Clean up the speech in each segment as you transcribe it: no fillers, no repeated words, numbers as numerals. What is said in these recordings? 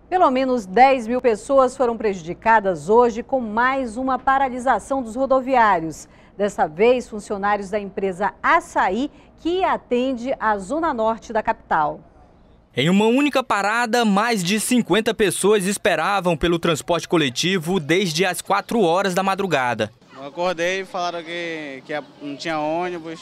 Pelo menos 10 mil pessoas foram prejudicadas hoje com mais uma paralisação dos rodoviários. Dessa vez, funcionários da empresa Assaí, que atende a zona norte da capital. Em uma única parada, mais de 50 pessoas esperavam pelo transporte coletivo desde as 4 horas da madrugada. Eu acordei e falaram que não tinha ônibus.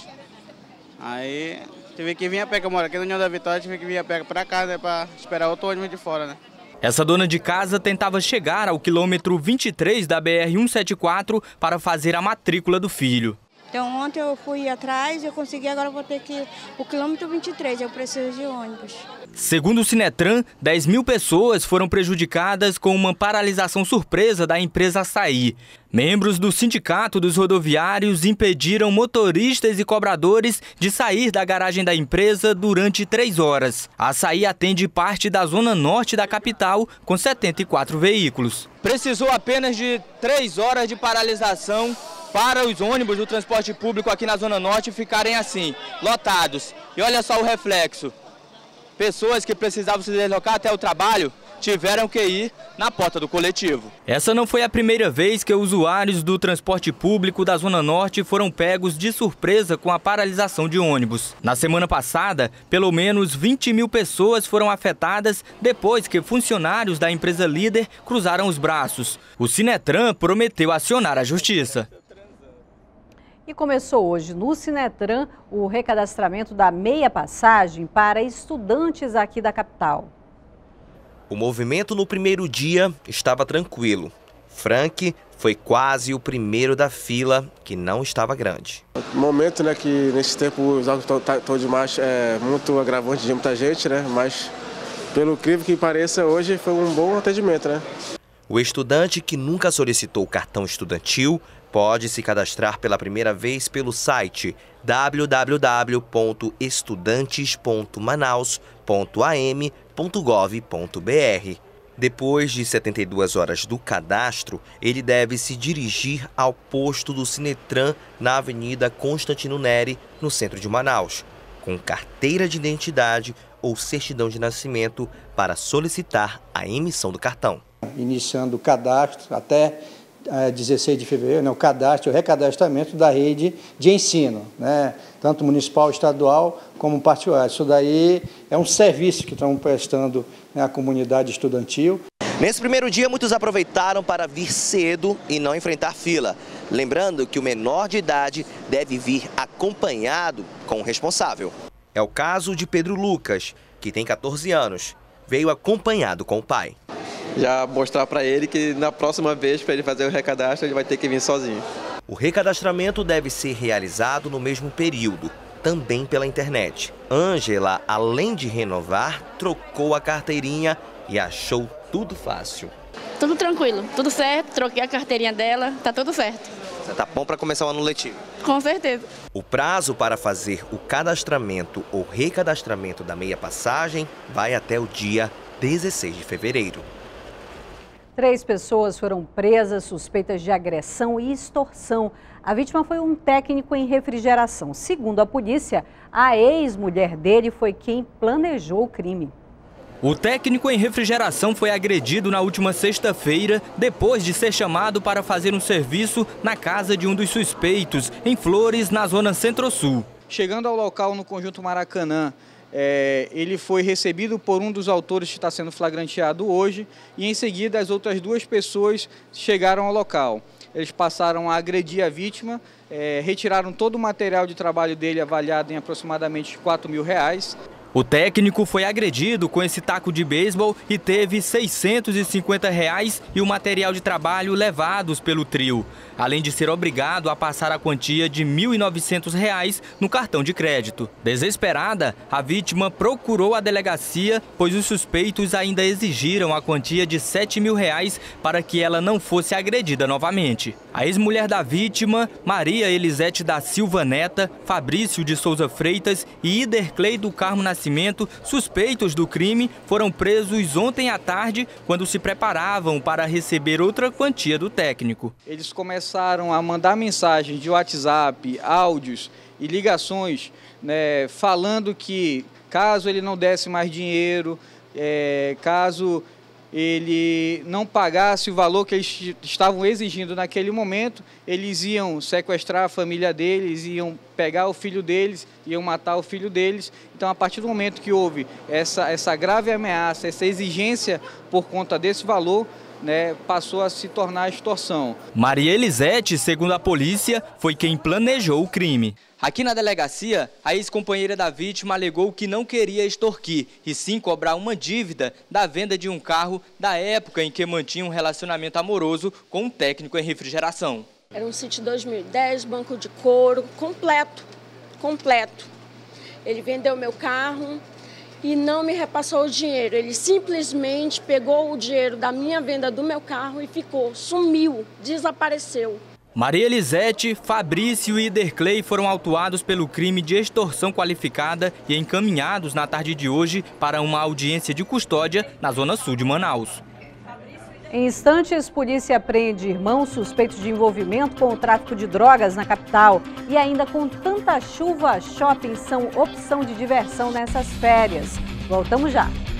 Aí tive que vir a pé, que eu moro aqui na União da Vitória, tive que vir a pé para casa, né, para esperar outro ônibus de fora, né? Essa dona de casa tentava chegar ao quilômetro 23 da BR-174 para fazer a matrícula do filho. Então ontem eu fui atrás, eu consegui, agora vou ter que ir o quilômetro 23, eu preciso de ônibus. Segundo o Sinetran, 10 mil pessoas foram prejudicadas com uma paralisação surpresa da empresa Assaí. Membros do Sindicato dos Rodoviários impediram motoristas e cobradores de sair da garagem da empresa durante 3 horas. A Assaí atende parte da zona norte da capital com 74 veículos. Precisou apenas de 3 horas de paralisação para os ônibus do transporte público aqui na Zona Norte ficarem assim, lotados. E olha só o reflexo. Pessoas que precisavam se deslocar até o trabalho tiveram que ir na porta do coletivo. Essa não foi a primeira vez que usuários do transporte público da Zona Norte foram pegos de surpresa com a paralisação de ônibus. Na semana passada, pelo menos 20 mil pessoas foram afetadas depois que funcionários da empresa líder cruzaram os braços. O Sinetran prometeu acionar a justiça. E começou hoje no Sinetran o recadastramento da meia passagem para estudantes aqui da capital. O movimento no primeiro dia estava tranquilo. Frank foi quase o primeiro da fila, que não estava grande. O momento, né, que nesse tempo os autos estão demais, é muito agravante de muita gente, né, mas pelo incrível que pareça, hoje foi um bom atendimento, né. O estudante que nunca solicitou o cartão estudantil pode se cadastrar pela primeira vez pelo site www.estudantes.manaus.am.gov.br. Depois de 72 horas do cadastro, ele deve se dirigir ao posto do Sinetran na Avenida Constantino Neri, no centro de Manaus, com carteira de identidade ou certidão de nascimento para solicitar a emissão do cartão. Iniciando o cadastro até 16 de fevereiro, né, o recadastramento da rede de ensino, né, tanto municipal, estadual como particular. Isso daí é um serviço que estamos prestando, né, à comunidade estudantil. Nesse primeiro dia, muitos aproveitaram para vir cedo e não enfrentar fila. Lembrando que o menor de idade deve vir acompanhado com o responsável. É o caso de Pedro Lucas, que tem 14 anos. Veio acompanhado com o pai. Já mostrar para ele que na próxima vez, para ele fazer o recadastro, ele vai ter que vir sozinho. O recadastramento deve ser realizado no mesmo período, também pela internet. Ângela, além de renovar, trocou a carteirinha e achou tudo fácil. Tudo tranquilo, tudo certo, troquei a carteirinha dela, tá tudo certo. Você tá bom para começar o ano letivo? Com certeza. O prazo para fazer o cadastramento ou recadastramento da meia passagem vai até o dia 16 de fevereiro. 3 pessoas foram presas suspeitas de agressão e extorsão. A vítima foi um técnico em refrigeração. Segundo a polícia, a ex-mulher dele foi quem planejou o crime. O técnico em refrigeração foi agredido na última sexta-feira, depois de ser chamado para fazer um serviço na casa de um dos suspeitos, em Flores, na zona Centro-Sul. Chegando ao local no Conjunto Maracanã, ele foi recebido por um dos autores que está sendo flagranteado hoje e em seguida as outras 2 pessoas chegaram ao local. Eles passaram a agredir a vítima, retiraram todo o material de trabalho dele avaliado em aproximadamente R$4.000. O técnico foi agredido com esse taco de beisebol e teve R$650 e o material de trabalho levados pelo trio, além de ser obrigado a passar a quantia de R$1.900 no cartão de crédito. Desesperada, a vítima procurou a delegacia, pois os suspeitos ainda exigiram a quantia de R$7.000 para que ela não fosse agredida novamente. A ex-mulher da vítima, Maria Elisete da Silva Neta, Fabrício de Souza Freitas e Iderclei do Carmo Nascimento, suspeitos do crime, foram presos ontem à tarde quando se preparavam para receber outra quantia do técnico. Eles começaram a mandar mensagens de WhatsApp, áudios e ligações, né, falando que caso ele não desse mais dinheiro, caso ele não pagasse o valor que eles estavam exigindo naquele momento, eles iam sequestrar a família deles, iam pegar o filho deles, iam matar o filho deles. Então, a partir do momento que houve essa grave ameaça, essa exigência por conta desse valor, passou a se tornar extorsão. Maria Elisete, segundo a polícia, foi quem planejou o crime. Aqui na delegacia, a ex-companheira da vítima alegou que não queria extorquir, e sim cobrar uma dívida da venda de um carro da época em que mantinha um relacionamento amoroso com um técnico em refrigeração. Era um City 2010, banco de couro, completo. Ele vendeu meu carro e não me repassou o dinheiro. Ele simplesmente pegou o dinheiro da minha venda do meu carro e sumiu, desapareceu. Maria Elisete, Fabrício e Idercley foram autuados pelo crime de extorsão qualificada e encaminhados na tarde de hoje para uma audiência de custódia na zona sul de Manaus. Em instantes, polícia prende irmãos suspeitos de envolvimento com o tráfico de drogas na capital. E ainda com tanta chuva, shoppings são opção de diversão nessas férias. Voltamos já.